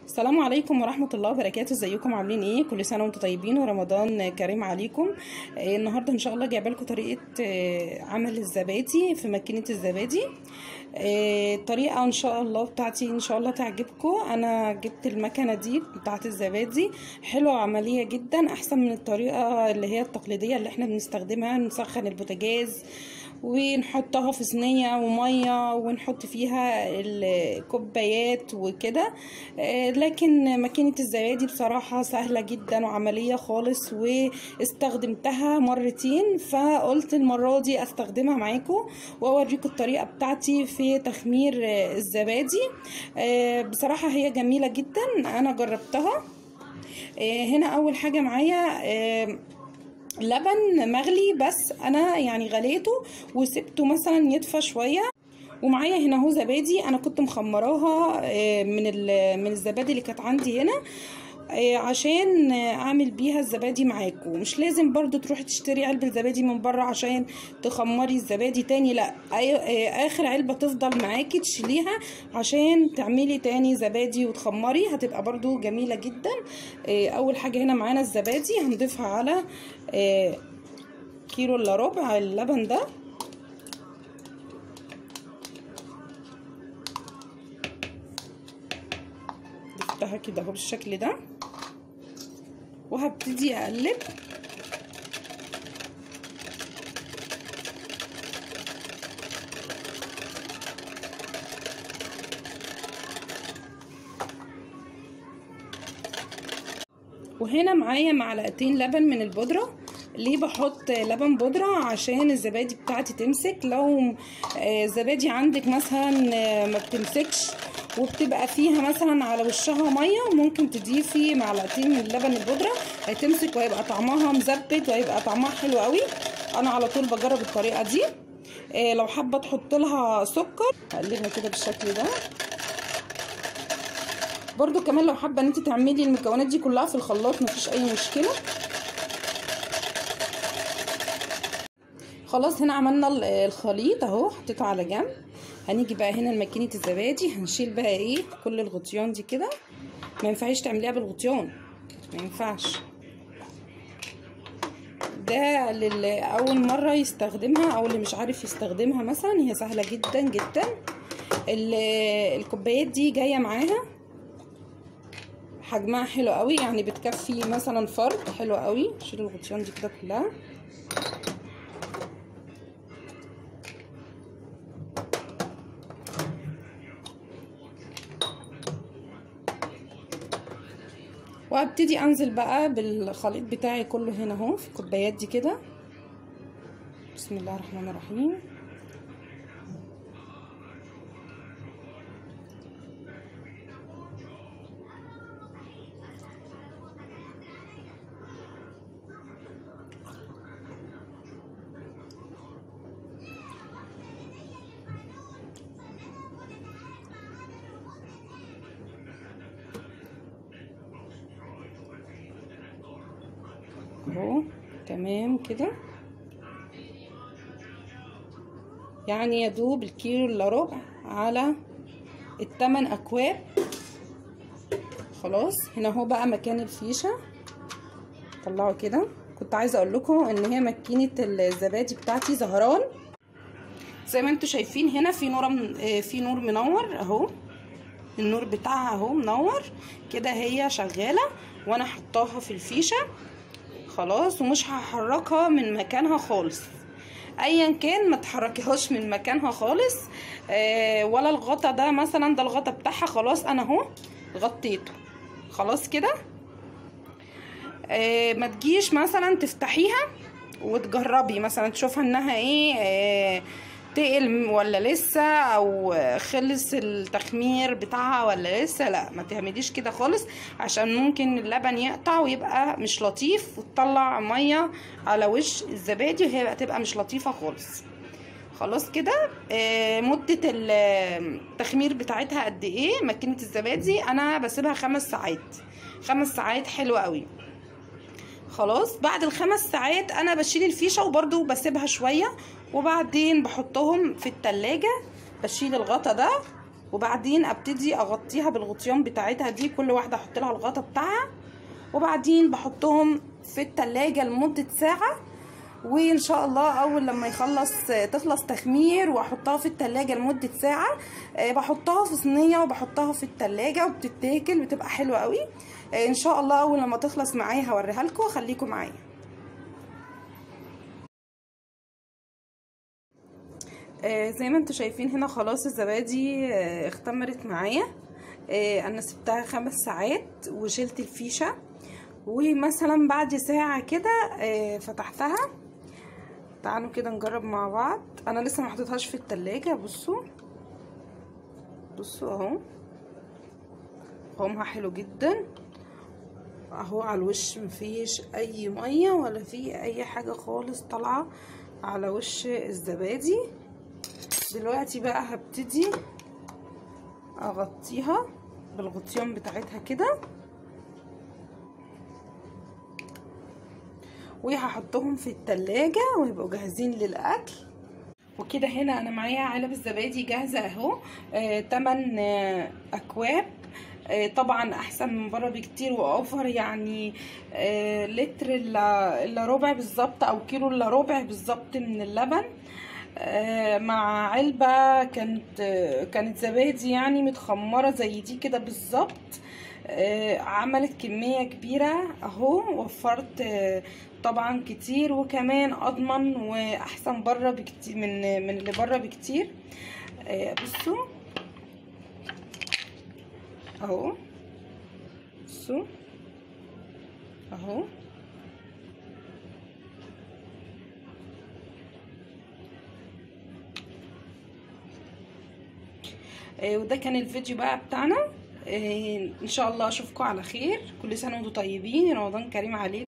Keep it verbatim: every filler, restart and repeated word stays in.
السلام عليكم ورحمة الله وبركاته. ازيكم عاملين ايه؟ كل سنة وانتم طيبين ورمضان كريم عليكم. آه النهاردة ان شاء الله جايبه لكم طريقة آه عمل الزبادي في ماكينة الزبادي. آه الطريقة ان شاء الله بتاعتي ان شاء الله تعجبكم. انا جبت المكنة دي بتاعت الزبادي، حلوة وعملية جدا، احسن من الطريقة اللي هي التقليدية اللي احنا بنستخدمها، نسخن البوتاجاز ونحطها في صينيه وميه ونحط فيها الكوبايات وكده. لكن ماكينه الزبادي بصراحه سهله جدا وعمليه خالص، واستخدمتها مرتين فقلت المره دي استخدمها معاكم واوريكم الطريقه بتاعتي في تخمير الزبادي. بصراحه هي جميله جدا، انا جربتها. هنا اول حاجه معايا لبن مغلي، بس انا يعني غليته وسبته مثلا يدفى شويه. ومعايا هنا اهو زبادي، انا كنت مخمراها من من الزبادي اللي كانت عندي هنا عشان اعمل بيها الزبادي معاكم. مش لازم برضو تروحي تشتري علبة زبادي من بره عشان تخمري الزبادي تاني، لا، اخر علبة تفضل معاكي تشيليها عشان تعملي تاني زبادي وتخمري، هتبقى برضو جميلة جدا. اول حاجة هنا معانا الزبادي هنضيفها على كيلو الا ربع اللبن ده. ضفتها كده اهو بالشكل ده، وهبتدي اقلب. وهنا معايا معلقتين لبن من البودره. ليه بحط لبن بودره؟ عشان الزبادي بتاعتي تمسك. لو زبادي عندك مثلا ما بتمسكش وبتبقى فيها مثلا على وشها ميه، ممكن تضيفي معلقتين من لبن البودره، هتمسك وهيبقى طعمها مزبت وهيبقى طعمها حلو قوي. انا على طول بجرب الطريقه دي. لو حابه تحط لها سكر هقلبها كده بالشكل ده. برضو كمان لو حابه ان انت تعملي المكونات دي كلها في الخلاط مفيش اي مشكله. خلاص هنا عملنا الخليط اهو، حطيته على جنب. هنيجي بقى هنا لماكينه الزبادي، هنشيل بقى ايه كل الغطيان دي كده. ما ينفعش تعمليها بالغطيان، ما ينفعش. ده للي اول مره يستخدمها او اللي مش عارف يستخدمها مثلا، هي سهله جدا جدا. الكوبايات دي جايه معاها حجمها حلو قوي، يعني بتكفي مثلا فرد حلو قوي. شيل الغطيان دي كده كلها. وابتدي انزل بقى بالخليط بتاعي كله هنا اهو في الكوبايات دي كده. بسم الله الرحمن الرحيم. اهو تمام كده، يعني يدوب الكيلو الا ربع على التمن اكواب. خلاص هنا اهو بقى مكان الفيشه. طلعوا كده. كنت عايزه اقول لكم ان هي ماكينه الزبادي بتاعتي زهران زي ما انتم شايفين. هنا في نور من... في نور منور اهو، النور بتاعها اهو منور كده، هي شغاله وانا حطاها في الفيشه. خلاص ومش هحركها من مكانها خالص، ايا كان ما تحركيهاش من مكانها خالص. آه ولا الغطا ده مثلا، ده الغطا بتاعها خلاص انا اهو غطيته خلاص كده. آه ما تجيش مثلا تفتحيها وتجربي مثلا تشوفها انها ايه، آه تقل ولا لسه، او خلص التخمير بتاعها ولا لسه. لا، ما تعمليش كده خالص، عشان ممكن اللبن يقطع ويبقى مش لطيف وتطلع ميه على وش الزبادي وهي تبقى مش لطيفه خالص. خلاص كده. آه مده التخمير بتاعتها قد ايه؟ ماكينه الزبادي انا بسيبها خمس ساعات. خمس ساعات حلوه قوي. خلاص بعد الخمس ساعات انا بشيل الفيشه وبرده بسيبها شويه، وبعدين بحطهم في التلاجة. بشيل الغطا ده وبعدين ابتدي اغطيها بالغطيان بتاعتها دي، كل واحده احط لها الغطا بتاعها، وبعدين بحطهم في التلاجة لمده ساعه. وان شاء الله اول لما يخلص تخلص تخمير واحطها في التلاجة لمدة ساعة، بحطها في صينية وبحطها في التلاجة وبتتاكل، بتبقى حلوة قوي. ان شاء الله اول لما تخلص معايا هوريها لكم، خليكم معايا. زي ما انتوا شايفين هنا خلاص الزبادي اختمرت معايا. انا سبتها خمس ساعات وشلت الفيشة، ومثلا بعد ساعة كده فتحتها. تعالوا كده نجرب مع بعض. انا لسه ما حطيتهاش في التلاجة. بصوا بصوا اهو، قوامها حلو جدا اهو، على الوش مفيش اي ميه ولا في اي حاجه خالص طالعه على وش الزبادي. دلوقتي بقى هبتدي اغطيها بالغطيان بتاعتها كده، وهحطهم في التلاجة ويبقوا جاهزين للاكل. وكده هنا انا معايا علب الزبادي جاهزه اهو، آه تمن آه اكواب. آه طبعا احسن من بره بكتير واوفر، يعني آه لتر الا الا ربع بالظبط، او كيلو الا ربع بالظبط من اللبن، آه مع علبه كانت آه كانت زبادي يعني متخمره زي دي كده بالظبط. آه عملت كميه كبيره اهو، وفرت آه طبعا كتير، وكمان اضمن واحسن بره بكتير من من اللي بره بكتير. آه بصوا اهو، بصوا اهو. آه وده كان الفيديو بقى بتاعنا. آه ان شاء الله اشوفكم على خير. كل سنه وانتم طيبين، رمضان كريم عليكم.